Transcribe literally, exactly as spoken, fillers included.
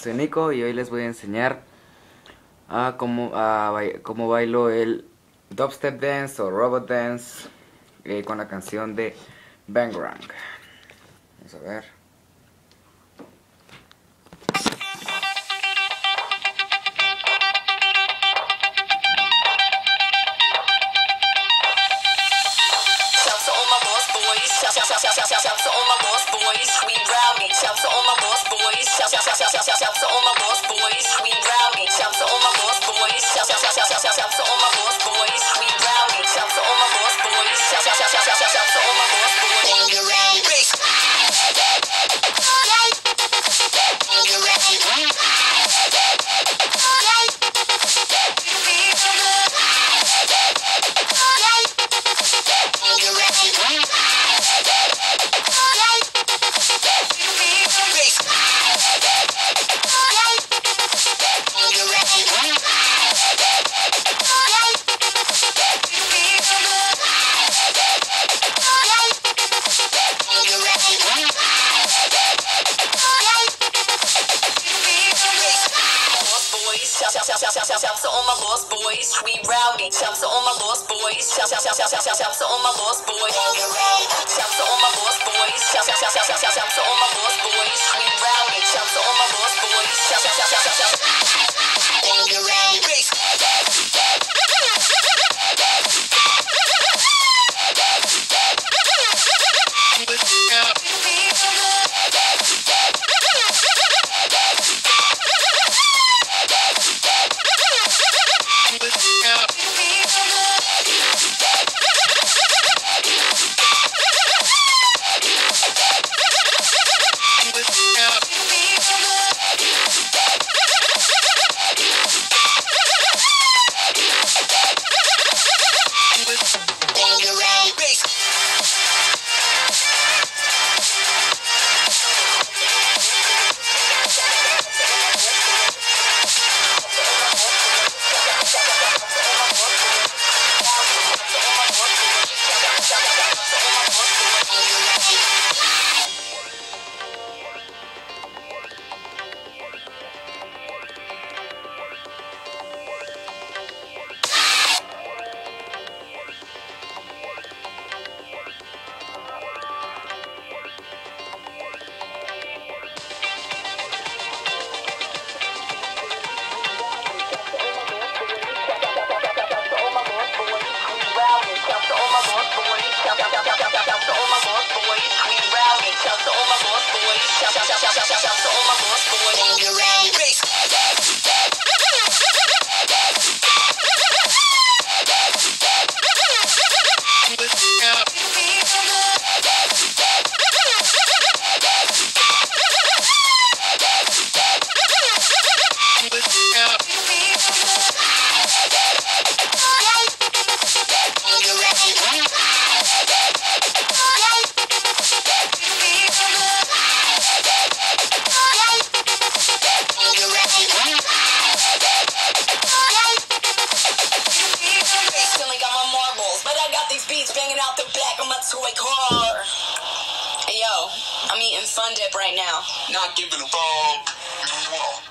Soy Nico y hoy les voy a enseñar a cómo, a, cómo bailo el dubstep dance o robot dance eh, con la canción de Bangarang. Vamos a ver. Shout out to all my lost boys, we rowdy. Shout out to all my lost boys. Shout out to all my lost boys, we rowdy. Shout out to all my lost boys. Shout out to all my lost boys, we rowdy. Shout out to all my lost boys. Shout out to all my lost boys. On your own bass. On your own. Shout out to all my lost boys, we rowdy. Shout out to all my lost boys. Shout out to all my lost boys. Shout out to all my lost boys. Shout out to all my lost boys, we rowdy. Shout out to all my lost boys. Shout out on your own bass. Banging out the back of my toy car. Hey yo, I'm eating Fun Dip right now. Not giving a fuck.